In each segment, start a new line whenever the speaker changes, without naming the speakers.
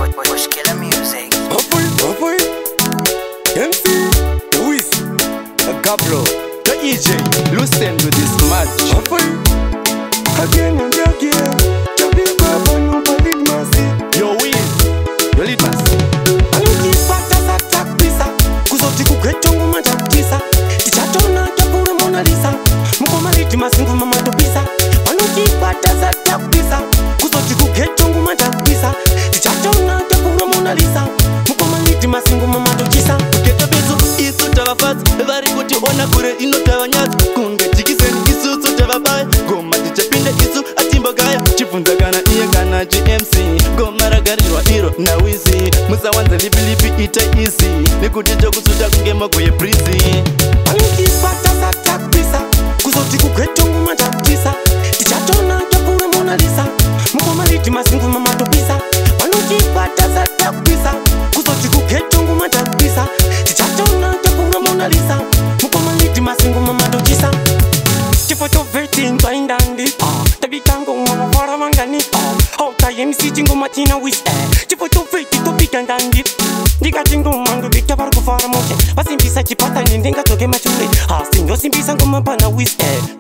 Killer music.
Boy, MC, Luis, Gablo, the EJ, listen to this match. Again and again, the big brother, no valid mercy. Yo, Wiz, your lead mercy. Aluki pata attack pisa, kuzoti kukwetongo majakisa. Tichatona chapura Mona Lisa, mukoma liti masingu mama topisa. Aluki pata attack pisa, kuzoti kukwetongo majakisa. Tichatona chapura Mona Lisa, mukoma liti masingu mama topisa.
Keta bezo isu tavafadzi vari kuti ona kure inotava nyadzi kunge jikiseni isu sotavabai goma tichapinda isu atimbogaya chibvunza kana iye kana GMC goma ragarirwa iro nawizi musawanza lipilipi ita izi nekuti chokusuta kunge magoye brizi
alukipata satakpisa kuzoti kugwetongu majakisa tichatona chapura Mona Lisa mukoma liti masingu mama topisa alukipata satakpisa kuzoti kugwetongu majakisa tichatona chapura Mona Lisa mukoma liti masingu mama topisa chifoto verting twaindandi tabikango mavara mangani hota MC chingoma china wis chifoto verti topikandandi ndikati ngoma ndobika vari kufara moche vasimbisa chipatani ndingadzoke machure asindosimbisa ngoma pana wis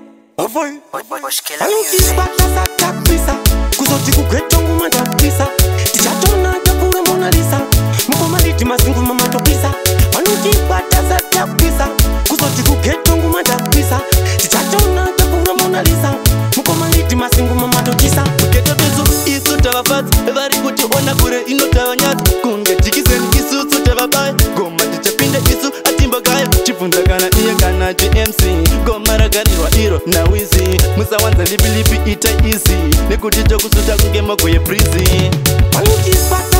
alukipata satakpisa kuzoti kugwetongu majakisa tichatona chapura Mona Lisa mukoma liti masingu mama topisa alukipata satakpisa kuzoti kugwetongu majakisa tichatona chapura Mona Lisa mukoma liti masingu mama topisa
keta bezo isu tavafadzi vari kuti ona kure inotava nyadzi kunge jikiseni isu sotavabai goma tichapinda isu atimbogaya chibvunza kana iye kana GMC goma ragarirwa iro nawizi musawanza lipilipi ita izi nekuti chokusuta kunge magoye brizi
alukipata